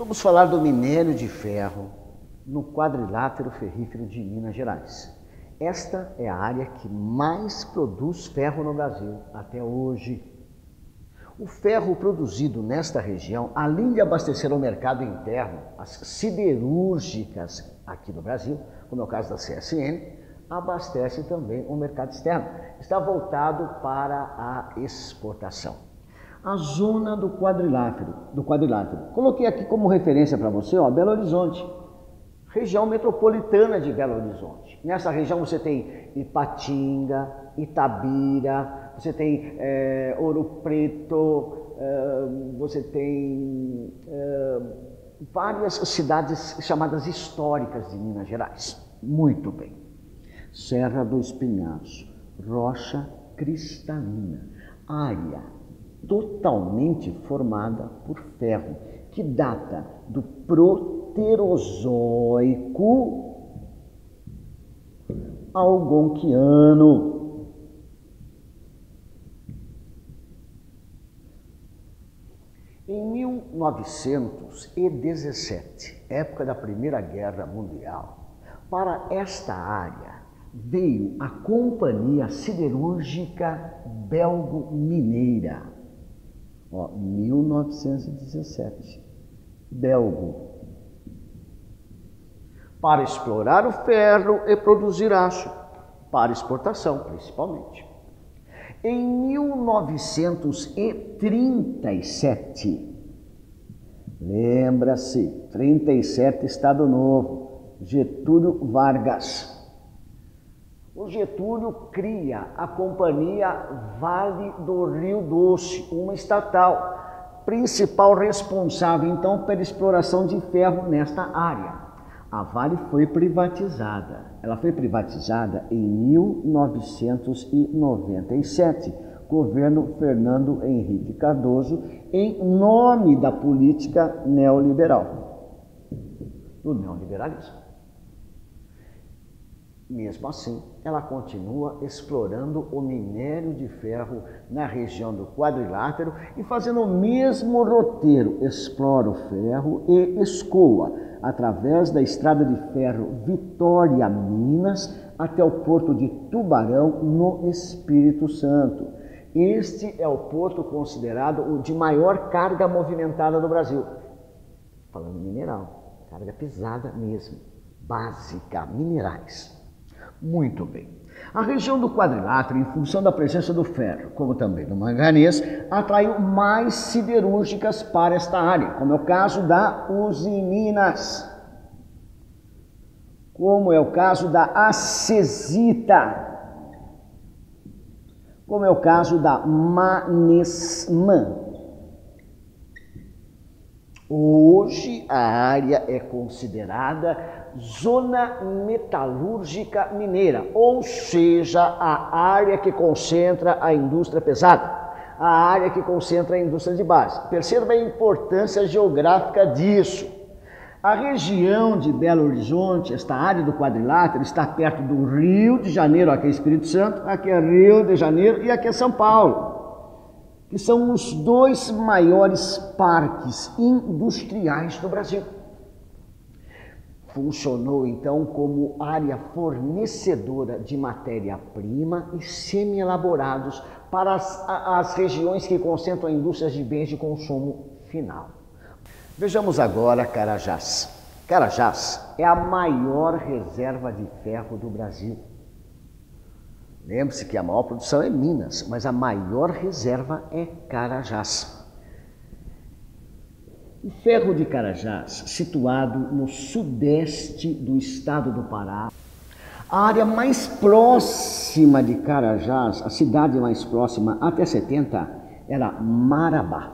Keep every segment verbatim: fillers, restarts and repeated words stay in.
Vamos falar do minério de ferro no quadrilátero ferrífero de Minas Gerais. Esta é a área que mais produz ferro no Brasil até hoje. O ferro produzido nesta região, além de abastecer o mercado interno, as siderúrgicas aqui no Brasil, como é o caso da C S N, abastece também o mercado externo. Está voltado para a exportação. A zona do quadrilátero, do quadrilátero. Coloquei aqui como referência para você, ó, Belo Horizonte, região metropolitana de Belo Horizonte. Nessa região você tem Ipatinga, Itabira, você tem é, Ouro Preto, é, você tem é, várias cidades chamadas históricas de Minas Gerais. Muito bem. Serra do Espinhaço, rocha cristalina, área totalmente formada por ferro, que data do Proterozoico Algonquiano. Em mil novecentos e dezessete, época da Primeira Guerra Mundial, para esta área veio a Companhia Siderúrgica Belgo-Mineira. Ó, mil novecentos e dezessete, belgo, para explorar o ferro e produzir aço, para exportação principalmente. Em mil novecentos e trinta e sete, lembra-se, trinta e sete, Estado Novo, Getúlio Vargas. O Getúlio cria a Companhia Vale do Rio Doce, uma estatal, principal responsável então pela exploração de ferro nesta área. A Vale foi privatizada. Ela foi privatizada em mil novecentos e noventa e sete, governo Fernando Henrique Cardoso, em nome da política neoliberal, do neoliberalismo. Mesmo assim, ela continua explorando o minério de ferro na região do quadrilátero e fazendo o mesmo roteiro, explora o ferro e escoa através da estrada de ferro Vitória, Minas, até o porto de Tubarão, no Espírito Santo. Este é o porto considerado o de maior carga movimentada do Brasil. Falando mineral, carga pesada mesmo, básica, minerais. Muito bem. A região do quadrilátero, em função da presença do ferro, como também do manganês, atraiu mais siderúrgicas para esta área, como é o caso da Usiminas, como é o caso da Acesita, como é o caso da Manesman. Hoje a área é considerada Zona Metalúrgica Mineira, ou seja, a área que concentra a indústria pesada, a área que concentra a indústria de base. Perceba a importância geográfica disso. A região de Belo Horizonte, esta área do quadrilátero, está perto do Rio de Janeiro, aqui é Espírito Santo, aqui é Rio de Janeiro e aqui é São Paulo, que são os dois maiores parques industriais do Brasil. Funcionou então como área fornecedora de matéria-prima e semi-elaborados para as, as regiões que concentram indústrias de bens de consumo final. Vejamos agora Carajás. Carajás é a maior reserva de ferro do Brasil. Lembre-se que a maior produção é Minas, mas a maior reserva é Carajás. O ferro de Carajás, situado no sudeste do estado do Pará, a área mais próxima de Carajás, a cidade mais próxima até setenta, era Marabá.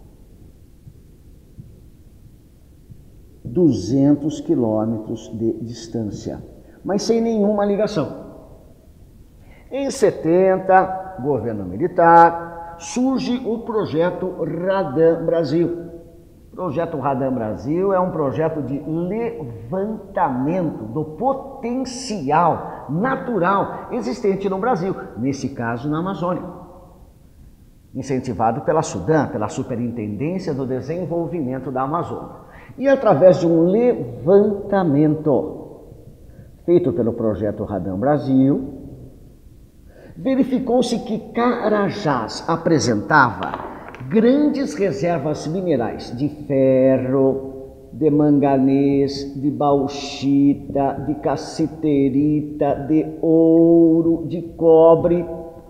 duzentos quilômetros de distância, mas sem nenhuma ligação. Em setenta, governo militar, surge o projeto Radam Brasil. O projeto Radam Brasil é um projeto de levantamento do potencial natural existente no Brasil, nesse caso na Amazônia. Incentivado pela SUDAM, pela Superintendência do Desenvolvimento da Amazônia. E através de um levantamento feito pelo projeto Radam Brasil, verificou-se que Carajás apresentava grandes reservas minerais de ferro, de manganês, de bauxita, de cassiterita, de ouro, de cobre.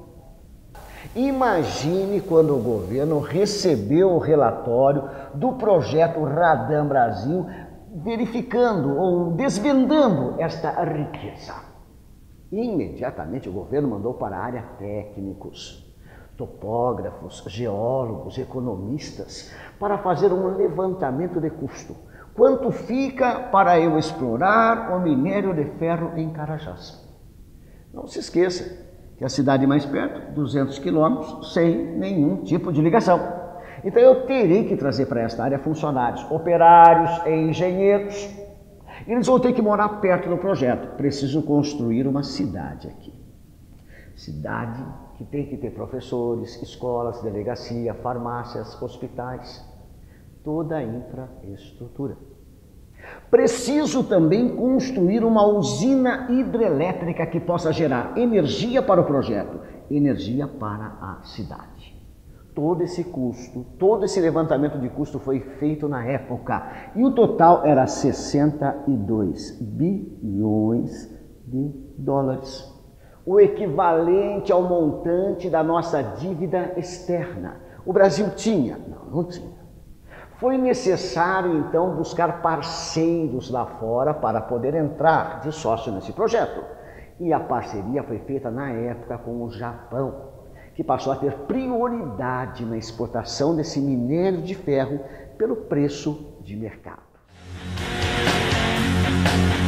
Imagine quando o governo recebeu o relatório do projeto Radam Brasil, verificando ou desvendando esta riqueza. Imediatamente o governo mandou para a área técnicos, topógrafos, geólogos, economistas, para fazer um levantamento de custo. Quanto fica para eu explorar o minério de ferro em Carajás? Não se esqueça que a cidade mais perto, duzentos quilômetros, sem nenhum tipo de ligação. Então eu terei que trazer para esta área funcionários, operários e engenheiros. Eles vão ter que morar perto do projeto. Preciso construir uma cidade aqui. Cidade que tem que ter professores, escolas, delegacia, farmácias, hospitais, toda a infraestrutura. Preciso também construir uma usina hidrelétrica que possa gerar energia para o projeto, energia para a cidade. Todo esse custo, todo esse levantamento de custo foi feito na época e o total era sessenta e dois bilhões de dólares. O equivalente ao montante da nossa dívida externa. O Brasil tinha? Não, não tinha. Foi necessário, então, buscar parceiros lá fora para poder entrar de sócio nesse projeto. E a parceria foi feita na época com o Japão, que passou a ter prioridade na exportação desse minério de ferro pelo preço de mercado.